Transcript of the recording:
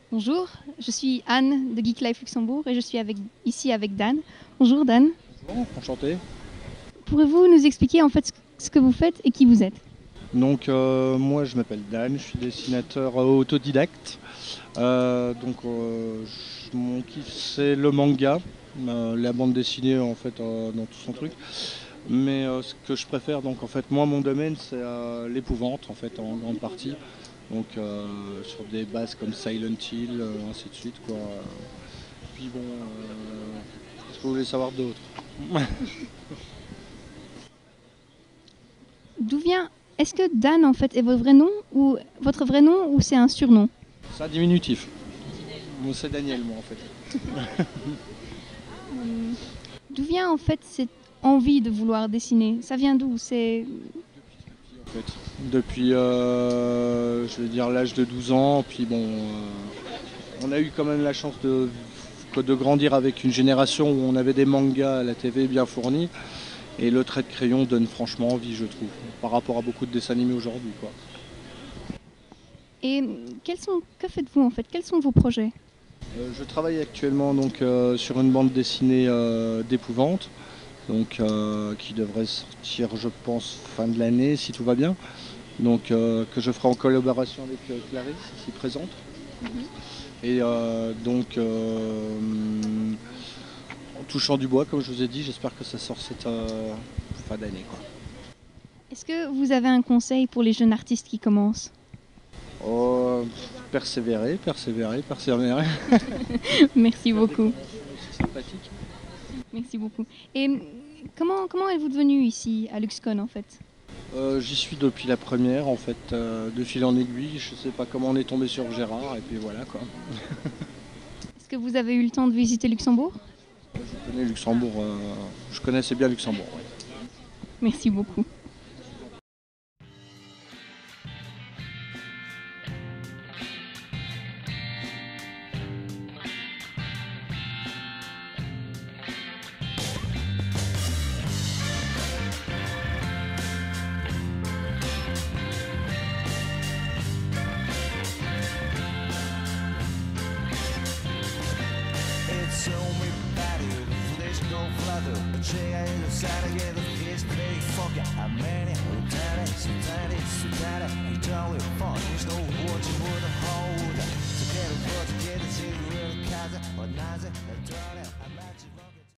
Bonjour, je suis Anne de Geek Life Luxembourg et je suis ici avec Dan. Bonjour Dan. Bon, enchanté. Pourrez-vous nous expliquer en fait ce que vous faites et qui vous êtes? Donc moi je m'appelle Dan, je suis dessinateur autodidacte. Mon kiff c'est le manga, la bande dessinée en fait dans tout son truc. Mais ce que je préfère donc en fait moi mon domaine c'est l'épouvante en fait en grande partie. Donc sur des bases comme Silent Hill, ainsi de suite quoi. Puis bon, qu'est-ce que vous voulez savoir d'autre? D'où vient Est-ce que Dan en fait est votre vrai nom ou c'est un surnom? C'est un diminutif. Moi c'est Daniel moi en fait. D'où vient en fait cette envie de vouloir dessiner? Ça vient d'où? C'est En fait. Depuis, je vais dire, l'âge de 12 ans. Puis bon, on a eu quand même la chance de grandir avec une génération où on avait des mangas à la TV bien fournis. Et le trait de crayon donne franchement envie, je trouve, par rapport à beaucoup de dessins animés aujourd'hui, quoi. Et que faites-vous en fait? Quels sont vos projets? Je travaille actuellement donc, sur une bande dessinée d'épouvante, donc, qui devrait sortir, je pense, fin de l'année, si tout va bien. Donc, que je ferai en collaboration avec Clarisse, ici présente. Et en touchant du bois, comme je vous ai dit, j'espère que ça sort cette fin d'année, quoi. Est-ce que vous avez un conseil pour les jeunes artistes qui commencent? Oh, persévérer, persévérer, persévérer. Merci beaucoup. C'est sympathique. Merci beaucoup. Et comment êtes-vous devenu ici à LuxCon en fait? J'y suis depuis la première, en fait, de fil en aiguille. Je sais pas comment on est tombé sur Gérard, et puis voilà, quoi. Est-ce que vous avez eu le temps de visiter Luxembourg? Je connais Luxembourg, je connaissais bien Luxembourg, ouais. Merci beaucoup. Som i berget, det står fladet. Tjejer i særlighed, fisk, det fucker. Amania, uddanne, studere. I dårlig form, hvis nu hurtigt mod at holde. Så kan du få til det til, du vil kasse. Og nasse, jeg dør det,